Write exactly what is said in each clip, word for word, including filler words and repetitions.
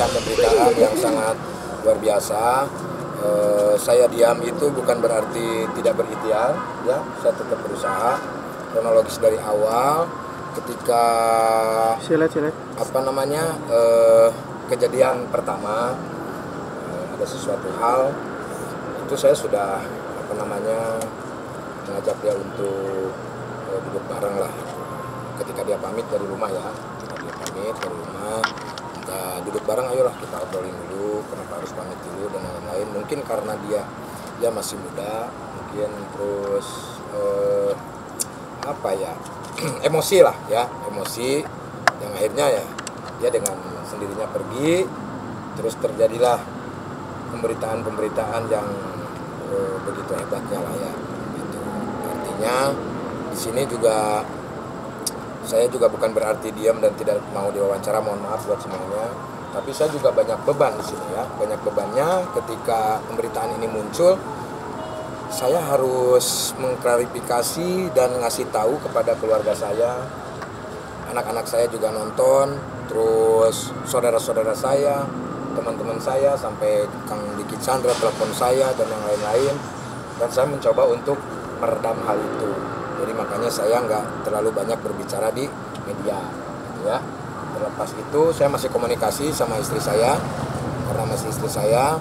pemberitaan-pemberitaan yang sangat luar biasa. Uh, saya diam itu bukan berarti tidak berikhtiar, ya. Saya tetap berusaha. Kronologis dari awal, ketika Silet, silet. apa namanya uh, kejadian pertama uh, ada sesuatu hal itu saya sudah apa namanya mengajak dia untuk uh, duduk bareng lah. Ketika dia pamit dari rumah ya, ketika dia pamit dari rumah, kita duduk bareng, ayolah kita obrolin dulu, kenapa harus pamit dulu dan lain-lain. Mungkin karena dia dia masih muda, mungkin terus eh, apa ya emosi lah ya, emosi yang akhirnya ya dia dengan sendirinya pergi, terus terjadilah pemberitaan-pemberitaan yang eh, begitu hebatnya lah ya. Gitu. Artinya di sini juga saya juga bukan berarti diam dan tidak mau diwawancara, mohon maaf buat semuanya. Tapi saya juga banyak beban di sini ya, banyak bebannya ketika pemberitaan ini muncul. Saya harus mengklarifikasi dan ngasih tahu kepada keluarga saya, anak-anak saya juga nonton, terus saudara-saudara saya, teman-teman saya, sampai Kang Diki Chandra telepon saya dan yang lain-lain. Dan saya mencoba untuk meredam hal itu. Jadi makanya saya nggak terlalu banyak berbicara di media, gitu ya. Terlepas itu saya masih komunikasi sama istri saya, karena masih istri saya.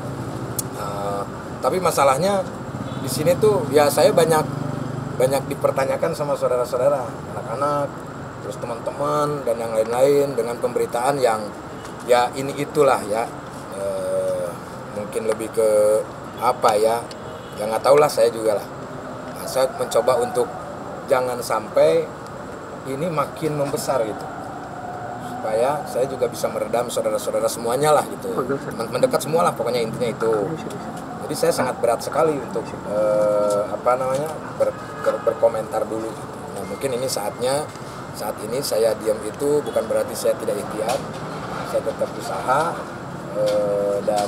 Uh, tapi masalahnya di sini tuh ya saya banyak banyak dipertanyakan sama saudara-saudara, anak-anak, terus teman-teman dan yang lain-lain dengan pemberitaan yang ya ini itulah ya. Uh, mungkin lebih ke apa ya? Ya nggak tahu lah saya juga lah. Nah, saya mencoba untuk jangan sampai ini makin membesar gitu, supaya saya juga bisa meredam saudara-saudara semuanya lah gitu, teman-teman dekat semua lah pokoknya, intinya itu. Jadi saya sangat berat sekali untuk eh, apa namanya ber, ber, berkomentar dulu gitu. Nah mungkin ini saatnya, saat ini saya diam itu bukan berarti saya tidak ikhtiar, saya tetap usaha eh, dan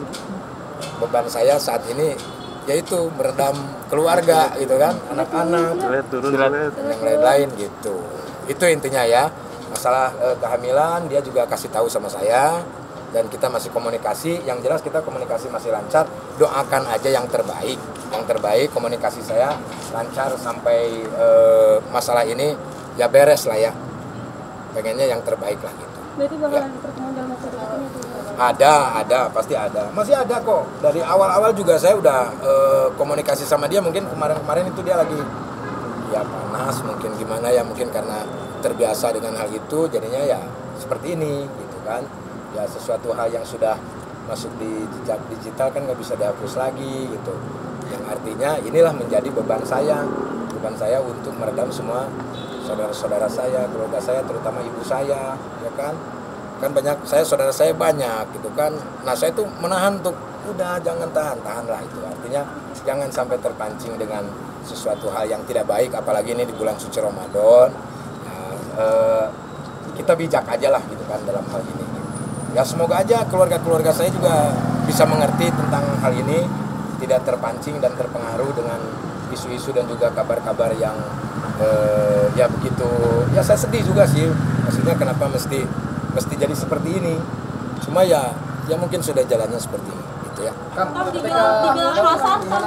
beban saya saat ini yaitu meredam keluarga gitu kan, anak-anak dan yang lain-lain gitu. Itu intinya ya. Masalah eh, kehamilan dia juga kasih tahu sama saya dan kita masih komunikasi. Yang jelas kita komunikasi masih lancar. Doakan aja yang terbaik. Yang terbaik komunikasi saya lancar sampai eh, masalah ini ya beres lah ya. Pengennya yang terbaik lah gitu. Berarti bakalan ya. pertemuan dalam waktu dekat ini tuh? Ada, ada, pasti ada. Masih ada kok. Dari awal-awal juga saya udah e, komunikasi sama dia. Mungkin kemarin-kemarin itu dia lagi ya panas, mungkin gimana ya, mungkin karena terbiasa dengan hal itu, jadinya ya seperti ini gitu kan. Ya sesuatu hal yang sudah masuk di jejak digital kan nggak bisa dihapus lagi gitu. Yang artinya inilah menjadi beban saya, beban saya untuk meredam semua saudara-saudara saya, keluarga saya, terutama ibu saya, ya kan. Kan banyak, saya saudara saya banyak gitu kan. Nah saya tuh menahan untuk udah jangan tahan, tahanlah itu. Artinya jangan sampai terpancing dengan sesuatu hal yang tidak baik, apalagi ini di bulan suci Ramadan. Nah, eh, kita bijak aja lah gitu kan dalam hal ini. Ya semoga aja keluarga-keluarga saya juga bisa mengerti tentang hal ini, tidak terpancing dan terpengaruh dengan isu-isu dan juga kabar-kabar yang eh, ya begitu. Ya saya sedih juga sih, maksudnya kenapa mesti mesti jadi seperti ini. Cuma ya ya mungkin sudah jalannya seperti ini gitu ya. Kang, tiga pasar sama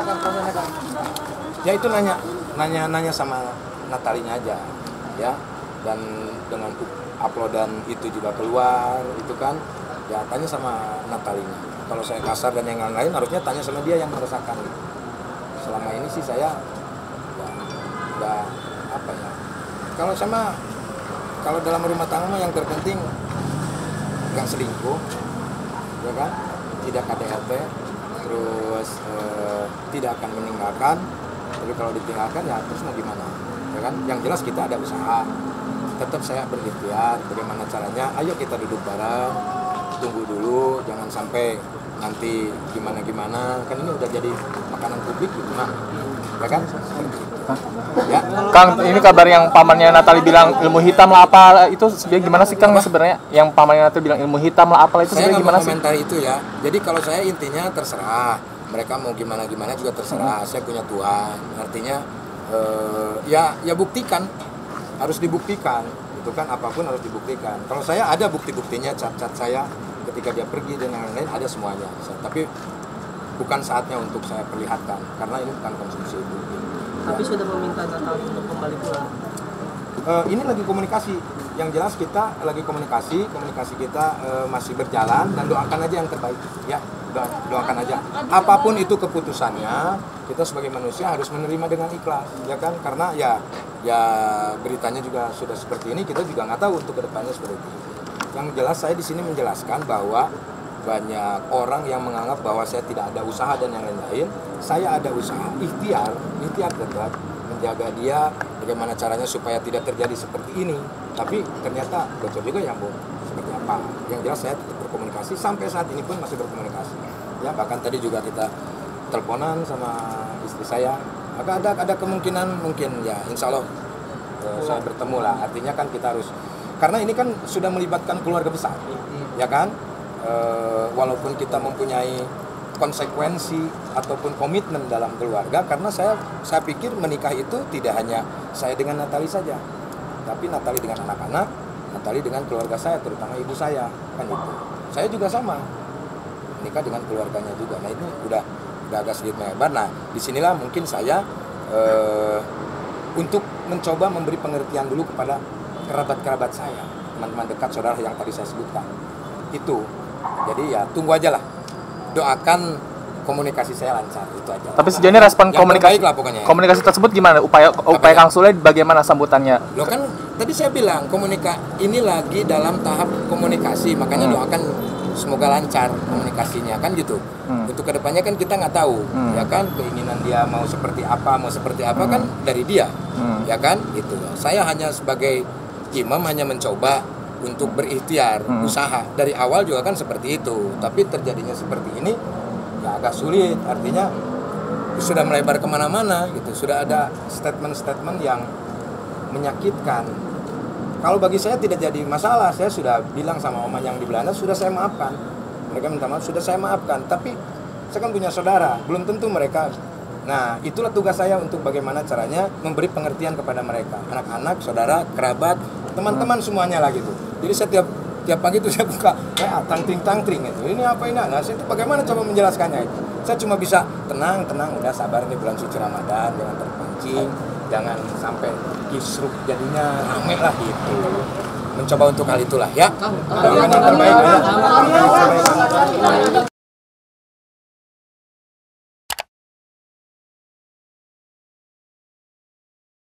Ya itu nanya nanya nanya sama Natalinya aja ya, dan dengan uploadan itu juga keluar itu kan ya, tanya sama Natalinya. Kalau saya kasar dan yang lain-lain harusnya tanya sama dia yang merasakan gitu. Selama ini sih saya ya, nggak apa ya, kalau sama kalau dalam rumah tangga yang terpenting nggak selingkuh, ya kan, tidak K D R T, terus eh, tidak akan meninggalkan. Tapi kalau ditinggalkan ya terus mau gimana, ya kan? Yang jelas kita ada usaha. Tetap saya berikhtiar. Bagaimana caranya? Ayo kita duduk bareng, tunggu dulu, jangan sampai nanti gimana gimana. Kan ini udah jadi makanan publik gitu, nah, ya kan? Ya. Kang, ini kabar yang pamannya Natali bilang ilmu hitam lah apa itu sebenarnya gimana sih Kang sebenarnya? Yang pamannya Natali bilang ilmu hitam lah apa itu Saya sebenarnya gimana sih? Saya nggak mau komentar itu ya. Jadi kalau saya intinya terserah. Mereka mau gimana-gimana juga terserah. Saya punya Tuhan. Artinya eh, ya ya buktikan. Harus dibuktikan. Itu kan apapun harus dibuktikan. Kalau saya ada bukti-buktinya, cat-cat saya ketika dia pergi dan yang lain ada semuanya. Tapi bukan saatnya untuk saya perlihatkan karena ini bukan konsumsi itu. Tapi sudah meminta Natal untuk kembali pulang. Uh, ini lagi komunikasi. Yang jelas kita lagi komunikasi, komunikasi kita uh, masih berjalan dan doakan aja yang terbaik. Ya, doa, doakan aja. Apapun itu keputusannya, kita sebagai manusia harus menerima dengan ikhlas, ya kan? Karena ya, ya beritanya juga sudah seperti ini, kita juga nggak tahu untuk kedepannya seperti itu. Yang jelas saya di sini menjelaskan bahwa banyak orang yang menganggap bahwa saya tidak ada usaha dan yang lain-lain. Saya ada usaha, ikhtiar, ikhtiar tetap menjaga dia bagaimana caranya supaya tidak terjadi seperti ini. Tapi ternyata bocor juga ya Bu, seperti apa. Yang jelas saya tetap berkomunikasi, sampai saat ini pun masih berkomunikasi. Ya bahkan tadi juga kita teleponan sama istri saya. Maka ada ada kemungkinan mungkin ya insya Allah eh, saya bertemu lah. Artinya kan kita harus, karena ini kan sudah melibatkan keluarga besar, ya kan. E, walaupun kita mempunyai konsekuensi ataupun komitmen dalam keluarga, karena saya saya pikir menikah itu tidak hanya saya dengan Natali saja, tapi Natali dengan anak-anak, Natali dengan keluarga saya, terutama ibu saya, kan itu. Saya juga sama, menikah dengan keluarganya juga. Nah itu udah udah agak sedikit melebar. Nah disinilah mungkin saya e, untuk mencoba memberi pengertian dulu kepada kerabat-kerabat saya, teman-teman dekat, saudara yang tadi saya sebutkan itu. Jadi ya tunggu aja lah, doakan komunikasi saya lancar, itu aja. Tapi sejauh ini respon yang komunikasi lah pokoknya. Komunikasi tersebut gimana? Upaya upaya Kang Sule bagaimana sambutannya? Lo kan tadi saya bilang komunika ini lagi dalam tahap komunikasi, makanya hmm. doakan semoga lancar komunikasinya kan gitu. Hmm. Untuk kedepannya kan kita nggak tahu, hmm. ya kan keinginan dia mau seperti apa, mau seperti apa hmm. kan dari dia, hmm. ya kan gitu. Saya hanya sebagai imam hanya mencoba untuk berikhtiar, hmm. usaha. Dari awal juga kan seperti itu. Tapi terjadinya seperti ini, ya agak sulit. Artinya sudah melebar kemana-mana gitu. Sudah ada statement-statement yang menyakitkan. Kalau bagi saya tidak jadi masalah. Saya sudah bilang sama oma yang di Belanda, sudah saya maafkan. Mereka minta maaf, sudah saya maafkan. Tapi saya kan punya saudara, belum tentu mereka. Nah, itulah tugas saya untuk bagaimana caranya memberi pengertian kepada mereka. Anak-anak, saudara, kerabat, teman-teman semuanya lah gitu. Jadi setiap tiap pagi itu saya buka, kayak tangtring tangtring itu. Ini apa ini? Nah, saya itu bagaimana coba menjelaskannya itu? Saya cuma bisa tenang, tenang, udah sabar nih bulan suci Ramadan, jangan terpancing, jangan sampai kisruh jadinya rame lah gitu. Mencoba untuk hal itulah ya. Doakan yang terbaik ya.